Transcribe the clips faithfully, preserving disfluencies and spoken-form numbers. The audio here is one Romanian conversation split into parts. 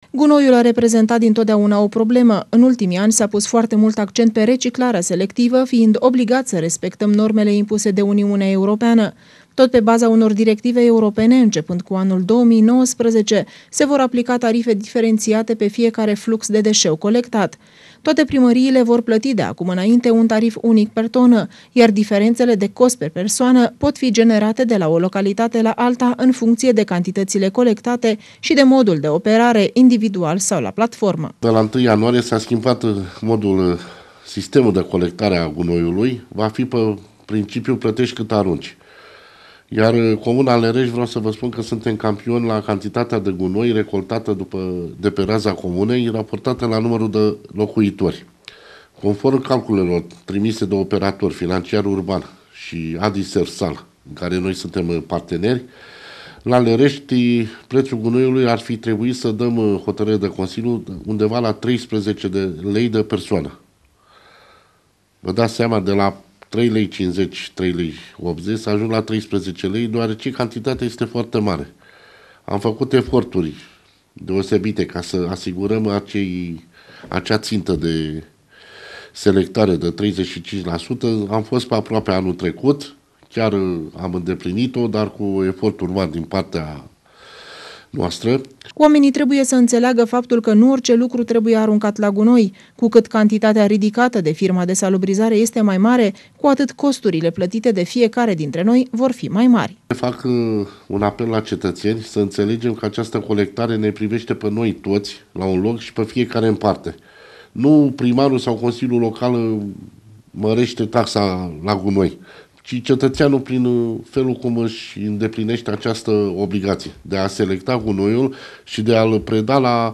Gunoiul a reprezentat dintotdeauna o problemă. În ultimii ani s-a pus foarte mult accent pe reciclarea selectivă, fiind obligat să respectăm normele impuse de Uniunea Europeană. Tot pe baza unor directive europene, începând cu anul două mii nouăsprezece, se vor aplica tarife diferențiate pe fiecare flux de deșeu colectat. Toate primăriile vor plăti de acum înainte un tarif unic per tonă, iar diferențele de cost pe persoană pot fi generate de la o localitate la alta în funcție de cantitățile colectate și de modul de operare, individual sau la platformă. De la întâi ianuarie s-a schimbat modul, sistemul de colectare a gunoiului, va fi pe principiul plătești cât arunci. Iar Comuna Lerești, vreau să vă spun că suntem campioni la cantitatea de gunoi recoltată după, de pe raza comunei, raportată la numărul de locuitori. Conform calculelor trimise de operator financiar urban și Adi Sersal, în care noi suntem parteneri, la Lerești prețul gunoiului ar fi trebuit să dăm hotărâre de Consiliu undeva la treisprezece de lei de persoană. Vă dați seama, de la trei lei cincizeci, trei lei optzeci, să ajung la treisprezece lei, deoarece cantitatea este foarte mare. Am făcut eforturi deosebite ca să asigurăm acei, acea țintă de selectare de treizeci și cinci la sută. Am fost pe aproape anul trecut, chiar am îndeplinit-o, dar cu eforturi mari din partea noastră. Oamenii trebuie să înțeleagă faptul că nu orice lucru trebuie aruncat la gunoi. Cu cât cantitatea ridicată de firma de salubrizare este mai mare, cu atât costurile plătite de fiecare dintre noi vor fi mai mari. Fac un apel la cetățeni să înțelegem că această colectare ne privește pe noi toți la un loc și pe fiecare în parte. Nu primarul sau Consiliul Local mărește taxa la gunoi, ci cetățeanul prin felul cum își îndeplinește această obligație de a selecta gunoiul și de a-l preda la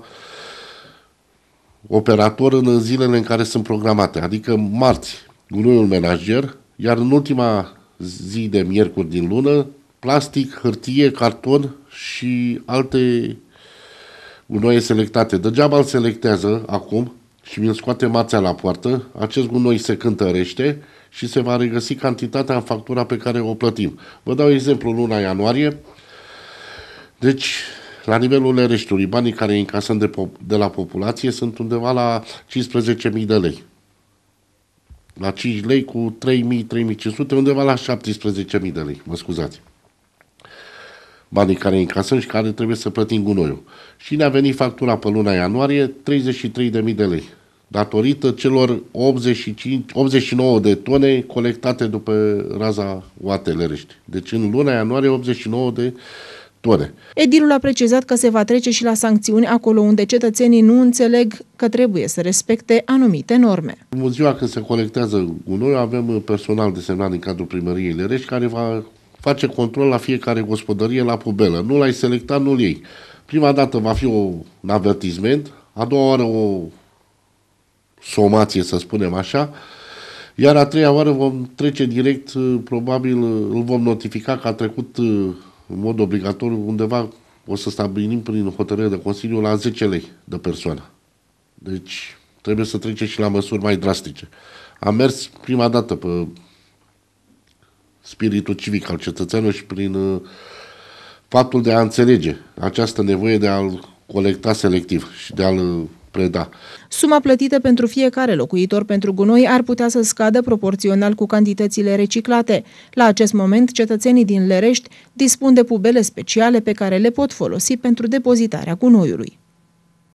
operator în zilele în care sunt programate, adică marți gunoiul menajer, iar în ultima zi de miercuri din lună, plastic, hârtie, carton și alte gunoie selectate. Degeaba îl selectează acum și mi-l scoate marțea la poartă, acest gunoi se cântărește și se va regăsi cantitatea în factura pe care o plătim. Vă dau exemplu, luna ianuarie, deci la nivelul Lereștiului, banii care îi încasăm de, de la populație sunt undeva la cincisprezece mii de lei. La cinci lei cu trei mii, trei mii cinci sute, undeva la șaptesprezece mii de lei, mă scuzați. Banii care îi încasăm și care trebuie să plătim gunoiul. Și ne-a venit factura pe luna ianuarie, treizeci și trei de mii de lei. Datorită celor optzeci și cinci, optzeci și nouă de tone colectate după raza U A T Lerești. Deci în luna ianuarie optzeci și nouă de tone. Edilul a precizat că se va trece și la sancțiuni acolo unde cetățenii nu înțeleg că trebuie să respecte anumite norme. În ziua când se colectează gunoiul, avem personal desemnat din cadrul primăriei Lerești care va face control la fiecare gospodărie la pubelă. Nu l-ai selectat, nu-l iei. Prima dată va fi un avertisment, a doua oară o somație, să spunem așa, iar a treia oară vom trece direct, probabil îl vom notifica că a trecut în mod obligatoriu undeva, o să stabilim prin hotărâre de Consiliu, la zece lei de persoană. Deci trebuie să trecem și la măsuri mai drastice. Am mers prima dată pe spiritul civic al cetățenilor și prin faptul de a înțelege această nevoie de a-l colecta selectiv și de a-l preda. Suma plătită pentru fiecare locuitor pentru gunoi ar putea să scadă proporțional cu cantitățile reciclate. La acest moment, cetățenii din Lerești dispun de pubele speciale pe care le pot folosi pentru depozitarea gunoiului.